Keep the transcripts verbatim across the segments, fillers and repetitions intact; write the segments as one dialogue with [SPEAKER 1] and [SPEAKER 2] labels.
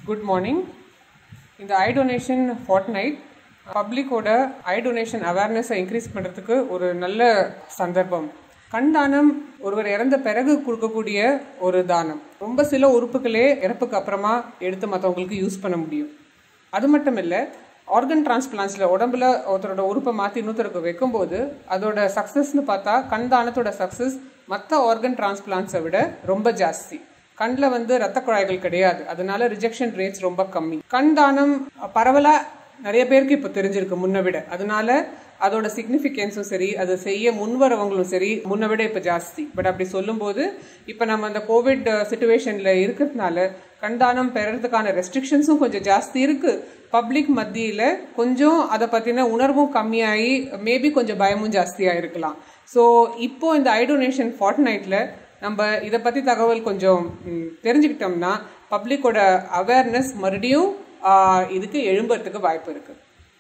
[SPEAKER 1] Good morning. In the eye donation fortnight, public oda eye donation awareness increase பண்றதுக்கு ஒரு நல்ல சந்தர்ப்பம். கண் தானம் ஒருவர் இறந்த பிறகு கொடுக்கக்கூடிய ஒரு தானம். ரொம்ப சில உறுப்புகளே இறப்புக்கு அப்புறமா எடுத்து மற்றவங்களுக்கு யூஸ் பண்ண முடியும். அது மட்டும் இல்லை, ஆர்கன் டிரான்ஸ்பிளான்ஸில் உடம்புல ஒருத்தரோட உறுப்பை மாற்றி இன்னொருத்தருக்கு வைக்கும்போது அதோட சக்ஸஸ்ன்னு பார்த்தா கண் தானத்தோட சக்ஸஸ் மற்ற ஆர்கன் டிரான்ஸ்பிளான்ஸை விட ரொம்ப ஜாஸ்தி. கண்ணில் வந்து ரத்த குழாய்கள் கிடையாது, அதனால ரிஜெக்ஷன் ரேட்ஸ் ரொம்ப கம்மி. கண் தானம் பரவலாக நிறைய பேருக்கு இப்போ தெரிஞ்சிருக்கு முன்ன விட, அதனால அதோட சிக்னிஃபிகன்ஸும் சரி, அது செய்ய முன்வரவங்களும் சரி முன்ன விட இப்போ ஜாஸ்தி. பட் அப்படி சொல்லும்போது இப்போ நம்ம அந்த கோவிட் சுச்சுவேஷனில் இருக்கிறதுனால கண் தானம் பெறறதுக்கான ரெஸ்ட்ரிக்ஷன்ஸும் கொஞ்சம் ஜாஸ்தி இருக்குது. பப்ளிக் மத்தியில் கொஞ்சம் அதை பற்றின உணர்வும் கம்மியாகி மேபி கொஞ்சம் பயமும் ஜாஸ்தியாக இருக்கலாம். ஸோ இப்போ இந்த ஐ டொனேஷன் ஃபார்ட்நைட்டில் நம்ம இதை பற்றி தகவல் கொஞ்சம் தெரிஞ்சுக்கிட்டோம்னா பப்ளிக்கோட அவேர்னஸ் மறுபடியும் இதுக்கு எழும்புறதுக்கு வாய்ப்பு இருக்கு.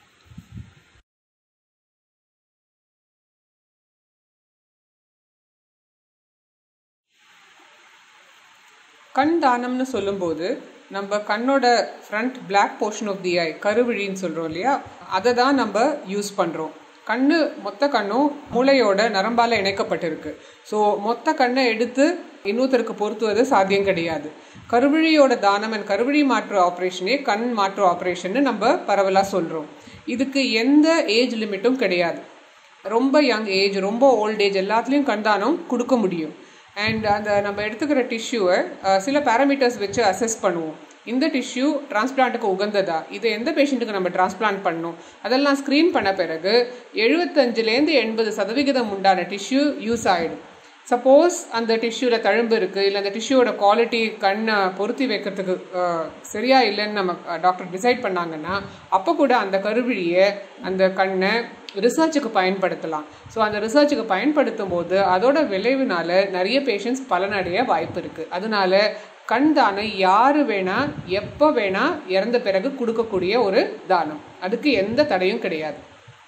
[SPEAKER 1] கண் தானம்னு சொல்லும்போது நம்ம கண்ணோட front black portion of the eye, கருவிழின்னு சொல்கிறோம் இல்லையா, அதை தான் நம்ம யூஸ் பண்ணுறோம். கண்ணு மொத்த கண்ணும் மூளையோட நரம்பால் இணைக்கப்பட்டிருக்கு. ஸோ மொத்த கண்ணை எடுத்து இன்னொருத்தருக்கு பொருத்துவது சாத்தியம் கிடையாது. கருவிழியோட தானம் அண்ட் கருவிழி மாற்று ஆப்ரேஷனே கண் மாற்று ஆப்ரேஷன்னு நம்ம பரவலாக சொல்கிறோம். இதுக்கு எந்த ஏஜ் லிமிட்டும் கிடையாது. ரொம்ப யங் ஏஜ், ரொம்ப ஓல்ட் ஏஜ் எல்லாத்துலேயும் கண் தானம் கொடுக்க முடியும். அண்ட் அந்த நம்ம எடுத்துக்கிற டிஷ்யூவை சில பேராமீட்டர்ஸ் வச்சு அசஸ் பண்ணுவோம். இந்த டிஷ்யூ டிரான்ஸ்பிளான்ட்டுக்கு உகந்ததா, இது எந்த பேஷண்ட்டுக்கு நம்ம டிரான்ஸ்பிளான்ட் பண்ணணும், அதெல்லாம் ஸ்க்ரீன் பண்ண பிறகு எழுபத்தஞ்சுலேருந்து எண்பது சதவிகிதம் உண்டான டிஷ்யூ யூஸ் ஆகிடும். சப்போஸ் அந்த டிஷ்யூவில் தழும்பு இருக்குது, இல்லை அந்த டிஷ்யூவோட குவாலிட்டி கண்ணை பொருத்தி வைக்கிறதுக்கு சரியா இல்லைன்னு நம்ம டாக்டர் டிசைட் பண்ணாங்கன்னா அப்போ கூட அந்த கருவிழியை அந்த கண்ணை ரிசர்ச்சுக்கு பயன்படுத்தலாம். ஸோ அந்த ரிசர்ச்சுக்கு பயன்படுத்தும் போது அதோட விளைவுனால நிறைய பேஷண்ட்ஸ் பலனடைய வாய்ப்பு இருக்குது. அதனால கண் தானம் யாரு வேணா எப்போ வேணா இறந்த பிறகு கொடுக்கக்கூடிய ஒரு தானம், அதுக்கு எந்த தடையும் கிடையாது.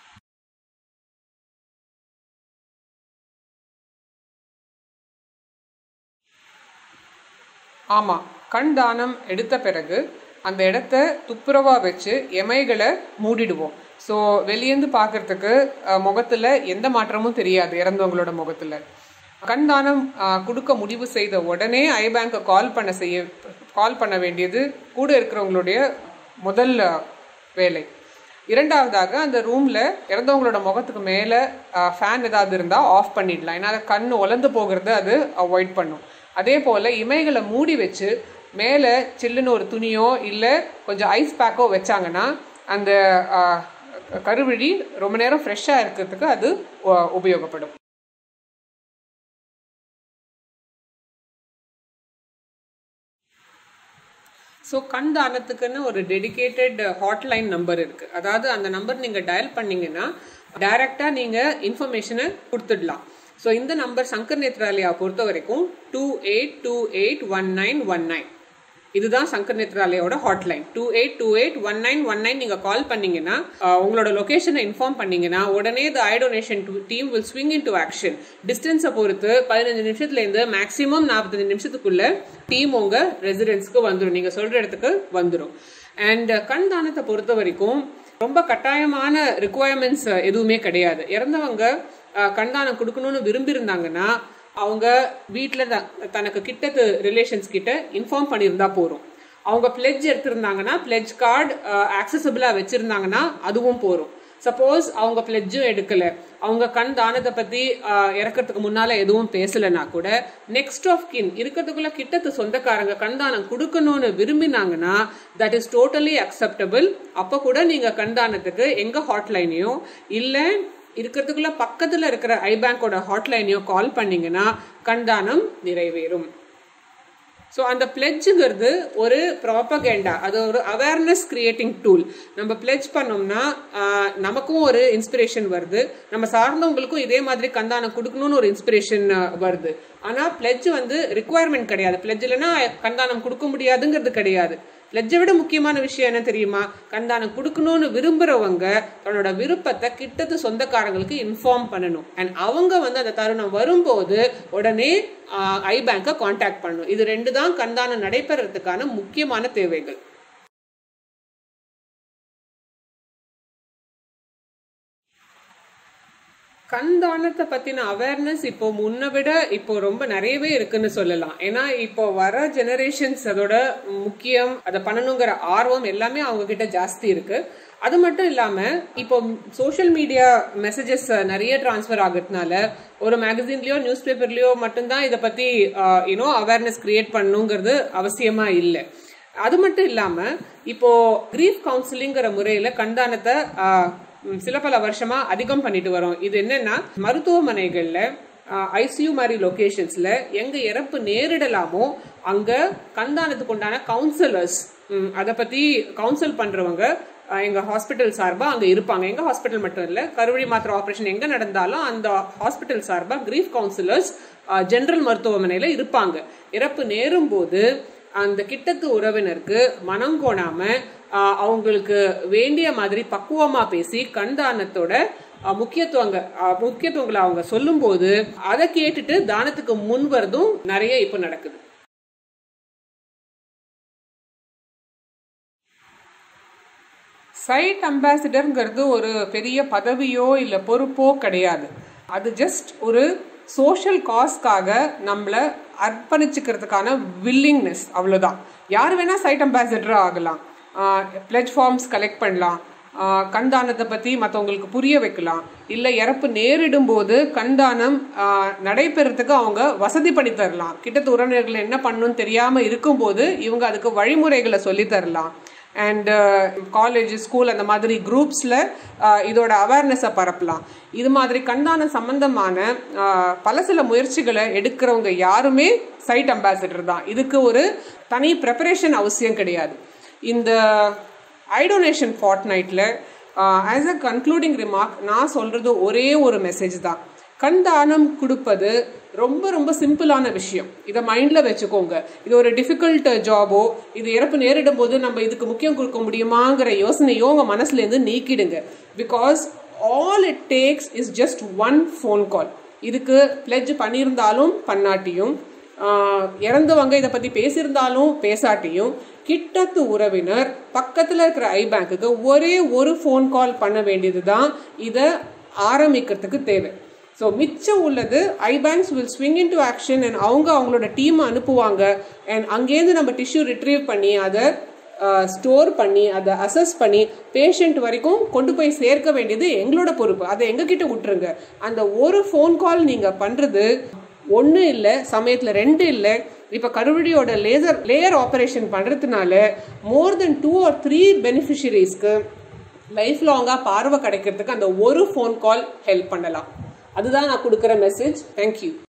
[SPEAKER 1] ஆமாம், கண் தானம் எடுத்த பிறகு அந்த இடத்த துப்புரவாக வச்சு எமைகளை மூடிடுவோம். ஸோ வெளியேந்து பார்க்கறதுக்கு முகத்தில் எந்த மாற்றமும் தெரியாது இறந்தவங்களோட முகத்தில். கண் தானம் கொடுக்க முடிவு செய்த உடனே ஐ பேங்கை கால் பண்ண செய்ய கால் பண்ண வேண்டியது கூட இருக்கிறவங்களுடைய முதல் வேலை. இரண்டாவதாக அந்த ரூமில் இறந்தவங்களோட முகத்துக்கு மேலே ஃபேன் ஏதாவது இருந்தால் ஆஃப் பண்ணிடலாம், ஏன்னா அதை கண் உலர்ந்து போகிறது அது அவாய்ட் பண்ணும். அதே போல் இமைகளை மூடி வச்சு மேலே சில்லுன்னு ஒரு துணியோ இல்லை கொஞ்சம் ஐஸ் பேக்கோ வச்சாங்கன்னா அந்த கருவிழி ரொம்ப நேரம் ஃப்ரெஷ்ஷாக இருக்கிறதுக்கு அது உபயோகப்படும். ஸோ கண் தானத்துக்குன்னு ஒரு டெடிக்கேட்டட் ஹாட்லைன் நம்பர் இருக்குது. அதாவது அந்த நம்பர் நீங்கள் டயல் பண்ணிங்கன்னா டைரெக்டாக நீங்கள் இன்ஃபர்மேஷனை கொடுத்துடலாம். ஸோ இந்த நம்பர் சங்கர் நேத்ராலயா பொறுத்த வரைக்கும் two eight two eight one nine one nine இதுதான் சங்கர் நேத்ராலயோட hotline. Two eight two eight one nine one nine நீங்கள் கால் பண்ணீங்கன்னா உங்களோட லொக்கேஷனை இன்ஃபார்ம் பண்ணீங்கன்னா உடனே the eye donation team will swing in to action. டிஸ்டன்ஸை பொறுத்து பதினஞ்சு நிமிஷத்துலேருந்து மேக்ஸிமம் நாற்பத்தஞ்சு நிமிஷத்துக்குள்ள டீம் உங்கள் ரெசிடென்ஸ்க்கு வந்துடும், நீங்கள் சொல்கிற இடத்துக்கு வந்துடும். அண்ட் கண் தானத்தை பொறுத்த வரைக்கும் ரொம்ப கட்டாயமான ரிக்குவயர்மெண்ட்ஸ் எதுவுமே கிடையாது. இறந்தவங்க கண்தானம் கொடுக்கணும்னு விரும்பி இருந்தாங்கன்னா அவங்க வீட்டில் தனக்கு கிட்டத்து ரிலேஷன்ஸ் கிட்ட இன்ஃபார்ம் பண்ணியிருந்தா போகிறோம். அவங்க பிளெட்ஜ் எடுத்திருந்தாங்கன்னா பிளெட்ஜ் கார்டு ஆக்சசபிளாக வச்சுருந்தாங்கன்னா அதுவும் போகிறோம். சப்போஸ் அவங்க பிளெட்ஜும் எடுக்கலை, அவங்க கண் தானத்தை பற்றி இறக்கிறதுக்கு முன்னால் எதுவும் பேசலைன்னா கூட நெக்ஸ்ட் ஆஃப் கின் இருக்கிறதுக்குள்ள கிட்டத்து சொந்தக்காரங்க கண் தானம் கொடுக்கணும்னு விரும்பினாங்கன்னா தட் இஸ் டோட்டலி அக்செப்டபிள். அப்போ கூட நீங்கள் கண் தானத்துக்கு எங்கள் ஹாட்லைனையோ இல்லை இருக்கிறதுக்குள்ள பக்கத்தில் இருக்கிற ஐ பேங்கோட ஹாட்லைனையோ கால் பண்ணீங்கன்னா கண் தானம் நிறைவேறும். ஸோ அந்த பிளெட்ஜுங்கிறது ஒரு ப்ராப்பகேண்டா, அது ஒரு அவேர்னஸ் கிரியேட்டிங் டூல். நம்ம பிளெட்ஜ் பண்ணோம்னா நமக்கும் ஒரு இன்ஸ்பிரேஷன் வருது, நம்ம சார்ந்தவங்களுக்கும் இதே மாதிரி கண்தானம் கொடுக்கணும்னு ஒரு இன்ஸ்பிரேஷன் வருது. ஆனால் பிளெட்ஜ் வந்து ரிக்குவயர்மெண்ட் கிடையாது. பிளெட்ஜ் இல்லைன்னா கண்தானம் கொடுக்க முடியாதுங்கிறது கிடையாது. பிளெட்ஜை விட முக்கியமான விஷயம் என்ன தெரியுமா, கண்தானம் கொடுக்கணும்னு விரும்புகிறவங்க தன்னோட விருப்பத்தை கிட்டத்து சொந்தக்காரங்களுக்கு இன்ஃபார்ம் பண்ணணும். அண்ட் அவங்க வந்து அந்த தருணம் வரும்போது உடனே ஐ பேங்கை கான்டாக்ட் பண்ணணும். இது ரெண்டு தான் கண்தானம் நடைபெறதுக்கான முக்கியமான தேவைகள். கண் தானத்தை பத்தின அவேர்னஸ் இப்போ முன்ன விட இப்போ ரொம்ப நிறையவே இருக்குன்னு சொல்லலாம். ஏன்னா இப்போ வர ஜெனரேஷன்ஸ் அதோட முக்கியம், அதை பண்ணணுங்கிற ஆர்வம் எல்லாமே அவங்க கிட்ட ஜாஸ்தி இருக்கு. அது மட்டும் இல்லாம இப்போ சோசியல் மீடியா மெசேஜஸ் நிறைய டிரான்ஸ்ஃபர் ஆகுறதுனால ஒரு மேகசின்லயோ நியூஸ் பேப்பர்லயோ மட்டும்தான் இதை பத்தி யூனோ அவேர்னஸ் கிரியேட் பண்ணணுங்கிறது அவசியமா இல்லை. அது மட்டும் இல்லாம இப்போ கிரீஃப் கவுன்சிலிங்கிற முறையில கண்தானத்தை சில பல வருஷமா அதிகம் பண்ணிட்டு வரோம். இது என்னன்னா மருத்துவமனைகள்ல ஐசியூ மாதிரி லொகேஷன்ஸ்ல எங்க இறப்பு நேரிடலாமோ அங்க கண்தானத்துக்கு உண்டான கவுன்சிலர்ஸ் அதை பத்தி கவுன்சில் பண்றவங்க எங்க ஹாஸ்பிட்டல் சார்பா அங்க இருப்பாங்க. எங்க ஹாஸ்பிட்டல் மட்டும் இல்ல, கருவழி மாத்திரை ஆபரேஷன் எங்க நடந்தாலும் அந்த ஹாஸ்பிட்டல் சார்பா கிரீஃப் கவுன்சிலர்ஸ் ஜெனரல் மருத்துவமனையில இருப்பாங்க. இறப்பு நேரும் போது அந்த கிட்டத்து உறவினருக்கு மனம் கோணாம அவங்களுக்கு வேண்டிய மாதிரி பக்குவமா பேசி கண்தானத்தோட முக்கியத்துவங்க முக்கியத்துவங்களை அவங்க சொல்லும் போது அதை கேட்டுட்டு தானத்துக்கு முன் வரதும் நிறைய இப்ப நடக்குது. சைட் அம்பாசிடர்ங்கிறது ஒரு பெரிய பதவியோ இல்ல பொறுப்போ கிடையாது. அது ஜஸ்ட் ஒரு சோஷியல் காஸ்க்காக நம்மளை அர்ப்பணிச்சுக்கிறதுக்கான வில்லிங்னஸ், அவ்வளோதான். யார் வேணா சைட் அம்பாசிடர் ஆகலாம், பிளட்ஜ் ஃபார்ம்ஸ் கலெக்ட் பண்ணலாம், கண்தானத்தை பற்றி மற்றவங்களுக்கு புரிய வைக்கலாம், இல்லை இறப்பு நேரிடும் போது கண்தானம் நடைபெறத்துக்கு அவங்க வசதி பண்ணி தரலாம். கிட்டத்தட்ட உறவினர்கள் என்ன பண்ணணும்னு தெரியாமல் இருக்கும்போது இவங்க அதுக்கு வழிமுறைகளை சொல்லி தரலாம். அண்ட் காலேஜ் ஸ்கூல் அந்த மாதிரி குரூப்ஸில் இதோட அவேர்னஸை பரப்பலாம். இது மாதிரி கண்தான சம்பந்தமான பல சில முயற்சிகளை எடுக்கிறவங்க யாருமே சைட் அம்பாசிடர் தான். இதுக்கு ஒரு தனி ப்ரிப்பரேஷன் அவசியம் கிடையாது. இந்த ஐ டொனேஷன் ஃபார்ட்நைட்டில் ஆஸ் அ கன்க்ளூடிங் ரிமார்க் நான் சொல்கிறது ஒரே ஒரு மெசேஜ் தான். கண் தானம் கொடுப்பது ரொம்ப ரொம்ப சிம்பிளான விஷயம். இதை மைண்டில் வச்சுக்கோங்க. இது ஒரு டிஃபிகல்ட் ஜாபோ, இது இறப்பு நேரிடும் போது நம்ம இதுக்கு முக்கியம் கொடுக்க முடியுமாங்கிற யோசனையோ உங்கள் மனசுலேருந்து நீக்கிடுங்க. Because all it takes is just one phone call. இதுக்கு பிளட்ஜ் பண்ணியிருந்தாலும் பண்ணாட்டியும், இறந்தவங்க இதை பற்றி பேசியிருந்தாலும் பேசாட்டியும், கிட்டத்து உறவினர் பக்கத்தில் இருக்கிற ஐ பேங்க்குக்கு ஒரே ஒரு ஃபோன் கால் பண்ண வேண்டியது தான் இதை ஆரம்பிக்கிறதுக்கு தேவை. ஸோ மிச்சம் உள்ளது I banks will swing in to action and அவங்க அவங்களோட டீமை அனுப்புவாங்க. அண்ட் அங்கேருந்து நம்ம டிஷ்யூ ரிட்ரீவ் பண்ணி அதை ஸ்டோர் பண்ணி அதை அசஸ் பண்ணி பேஷண்ட் வரைக்கும் கொண்டு போய் சேர்க்க வேண்டியது எங்களோட பொறுப்பு. அதை எங்ககிட்ட விட்டுருங்க. அந்த ஒரு ஃபோன் கால் நீங்கள் பண்ணுறது ஒன்று இல்லை, சமயத்தில் ரெண்டு இல்லை. இப்போ கருவழியோட லேசர் லேயர் ஆப்ரேஷன் பண்ணுறதுனால more then two or three பெனிஃபிஷரிஸ்க்கு லைஃப் லாங்காக பார்வை கிடைக்கிறதுக்கு அந்த ஒரு ஃபோன் கால் ஹெல்ப் பண்ணலாம். அதுதான் நான் கொடுக்குற மெசேஜ். தேங்க்யூ.